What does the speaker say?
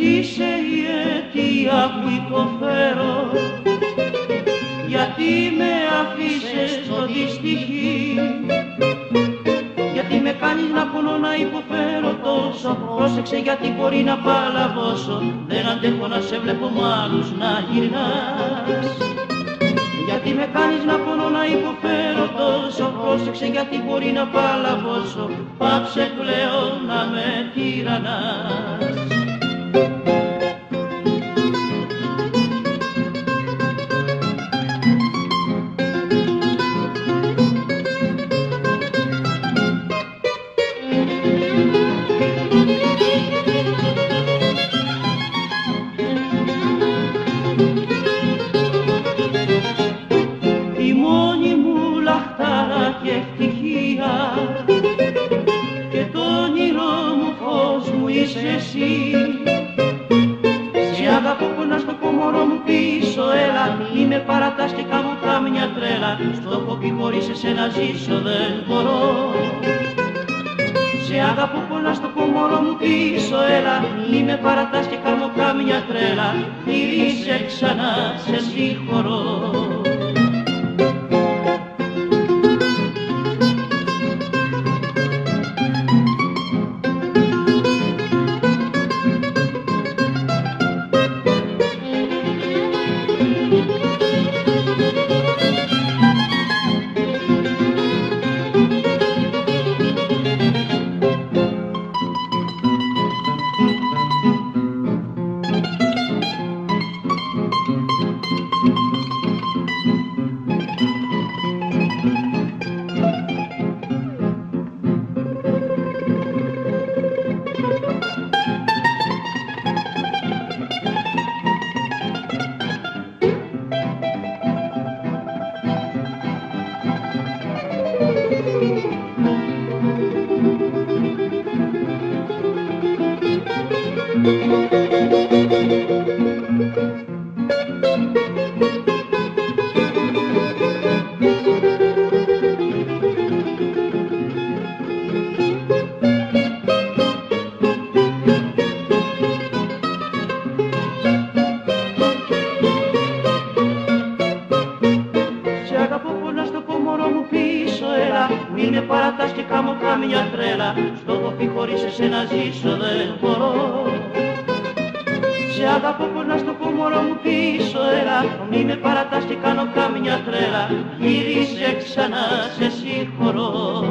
Εσύ είσαι η αιτία που υποφέρω, γιατί με αφήσες στο δυστυχή, γιατί με κάνεις να πονώ να υποφέρω τόσο. Πρόσεξε γιατί μπορεί να παλαβώσω, δεν αντέχω να σε βλέπω μ' άλλους να γυρνάς. Γιατί με κάνεις να πονώ να υποφέρω τόσο. Πρόσεξε γιατί μπορεί να παλαβώσω, πάψε πλέον να με τυραννάς. Και ευτυχία και το όνειρό μου φως μου είσαι εσύ. Σε αγαπώ που να στο πω μωρό μου πίσω έλα, μη με παρατάς και κάμω κάμια τρέλα, στο κοπί χωρίς εσένα ζήσω δεν μπορώ. Σε αγαπώ που να στο πω μωρό μου πίσω έλα, μη με παρατάς και κάμω κάμια τρέλα, γύρισε ξανά σε συγχωρώ. Μη με παρατάς και κάμω κάμια τρέλα, στο κοπί χωρίς εσένα ζήσω δεν μπορώ. Σε αγαπώ πως να στο πω μωρό μου πίσω έλα, μη με παρατάς και κάνω κάμια τρέλα, γύρισε ξανά σε συγχωρώ.